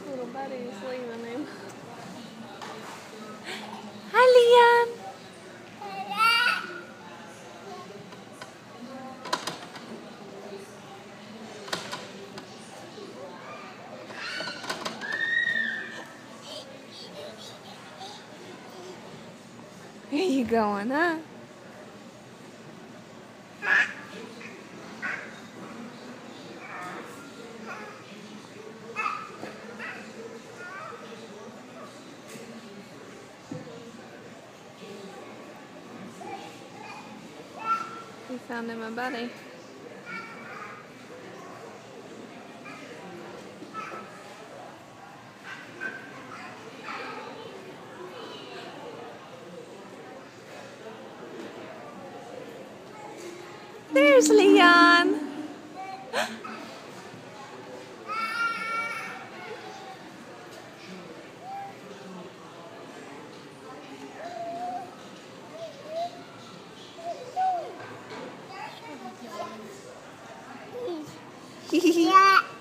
Little buddy's leaving him. Hi, Leon. Where you going, huh? We found him a buddy. There's Leon. Yeah.